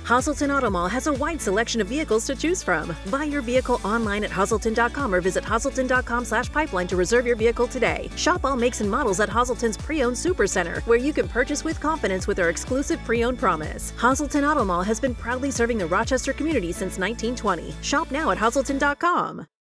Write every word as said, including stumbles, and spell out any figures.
Hoselton Auto Mall has a wide selection of vehicles to choose from. Buy your vehicle online at hoselton dot com or visit hoselton dot com slash pipeline to reserve your vehicle today. Shop all makes and models at Hoselton's Pre-Owned Super Center, where you can purchase with confidence with our exclusive pre-owned promise. Hoselton Auto Mall has been proudly serving the Rochester community since nineteen twenty. Shop now at hoselton dot com.